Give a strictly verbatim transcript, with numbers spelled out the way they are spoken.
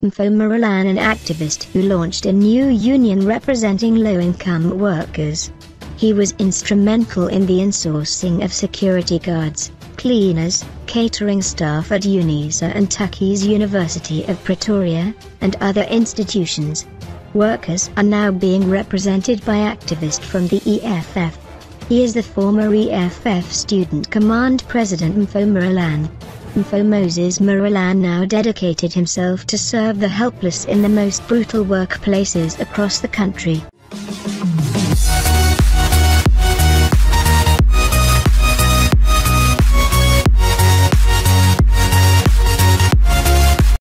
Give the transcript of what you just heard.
Mpho Morolane, an activist who launched a new union representing low-income workers. He was instrumental in the insourcing of security guards, cleaners, catering staff at Unisa and Tukkies University of Pretoria, and other institutions. Workers are now being represented by activists from the E F F. He is the former E F F Student Command President Mpho Morolane. Mpho Moses Morolane now dedicated himself to serve the helpless in the most brutal workplaces across the country.